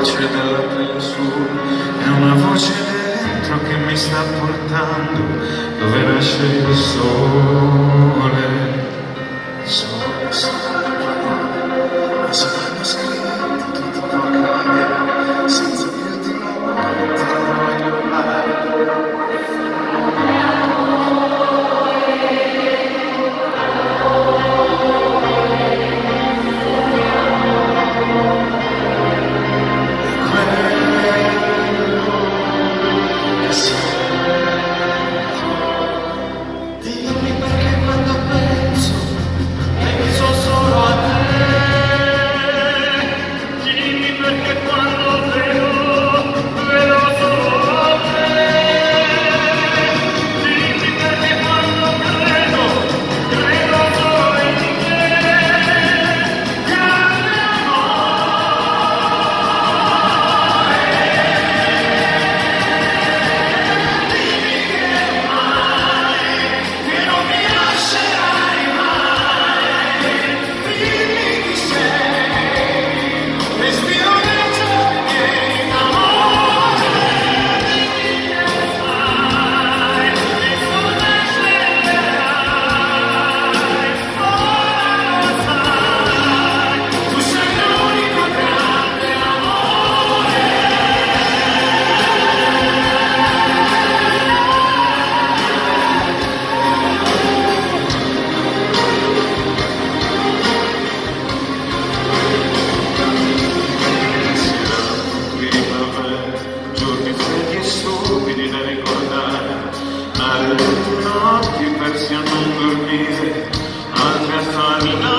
voce della pensura, è una voce dentro che mi sta portando dove nasce il sole. Sole, sole, parole, ma se vanno scritte tutto può cambiare, senza più di noi te lo voglio fare. Notti persi a non dormire, altre a farmi